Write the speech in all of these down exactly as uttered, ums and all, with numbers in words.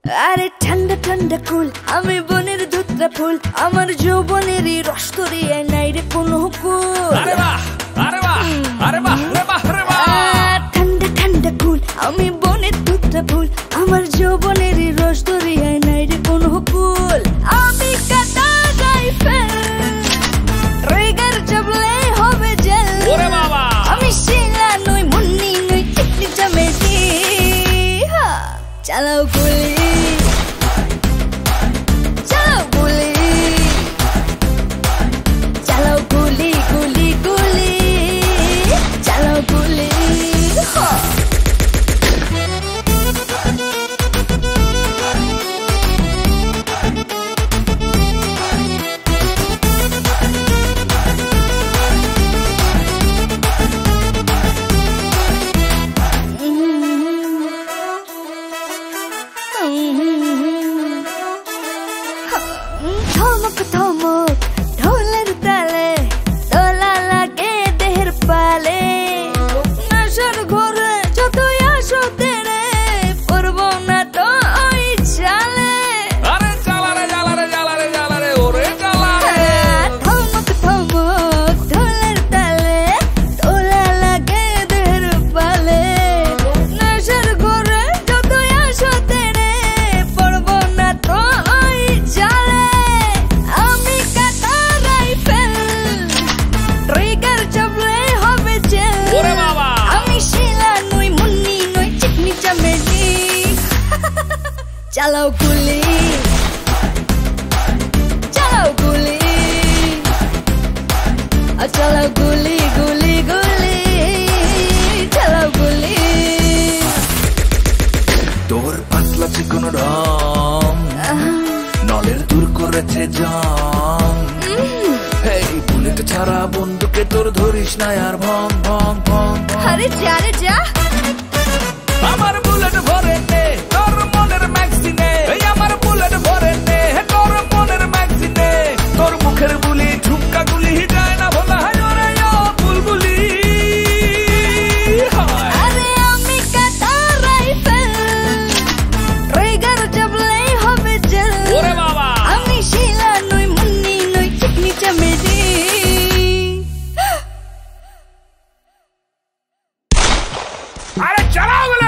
আরে ঠান্ডা ঠান্ডা কুল আমি বনের ধুতরা ফুল আমার যৌবনেরই রস করিয়ে নাই রে কোনো কুল। আরে বাহ আরে বাহ আরে বাহ রে বাহ রে বাহ। ঠান্ডা ঠান্ডা কুল আমি বনের ধুতরা ফুল আমার যৌবনেরই রস করিয়ে নাই রে কোনো কুল। আমি কাটা রাইফেল ট্রিগার চাপলে হবে জেল। ওরে বাবা আমি শিলা নই মুন্নি নই চিকনি চামেলি চালাও গুলি চালাও গুলি চালাও গুলি গুলি গুলি চালাও গুলি ধমক ধমক ঢোলের তালে দোলা লাগে দেহের পালে নেশার ঘরে যতই আসো তেরে পড়বো না তো ওই চালে। আরে চালা রে চালা রে চালা রে চালা রে ওরে চালা রে। ধমক ধমক ঢোলের তালে দোলা লাগে দেহের পালে নেশার ঘরে যতই আসো তেরে পড়বো না তো ওই চালে। আমি কাটা রাইফেল ট্রিগার চাপলে হবে জেল। ওরে বাবা আমি শিলা নই মুন্নি নই চিকনি চামেলি চালাও গুলি চালাও গুলি চালাও গুলি গুলি গুলি চালাও গুলি। তোর পাতলা চিকন রং নলের দূর করেছে জাম। এই বুলেট ছাড়া বন্দুকে তোর ধরিস না আর ভং ভং ভং ভং। আরে যা রে যা আমার বুলেট ভরে নে তোর মনের ম্যাগজিনে। এই আমার বুলেট ভরে নে তোর মনের ম্যাগজিনে। তোর মুখের বুলি ঝুমকা গুলি যায় না ভোলা হয় ওরে ও বুলবুলি। আরে আমি কাটা রাইফেল ট্রিগার চাপলে হবে জেল। ওরে বাবা আমি শিলা নই মুন্নি নই চিকনি চামেলি আরে চালাও বলে।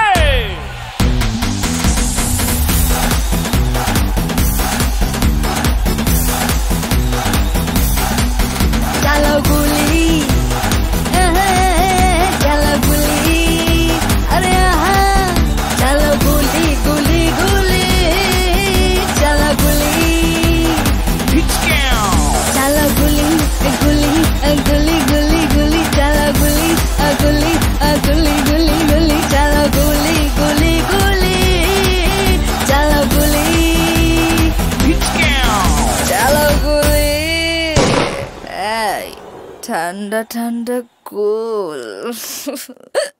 চালাও গুলি চালাও গুলি আরে আহা চালাও গুলি গুলি গুলি চালাও গুলি চালাও গুলি গুলি গুলি গুলি গুলি চালাও গুলি গুলি গুলি গুলি গুলি চালাও গুলি গুলি গুলি চালাও গুলি চালাও গুলি। এই ঠান্ডা ঠান্ডা কুল।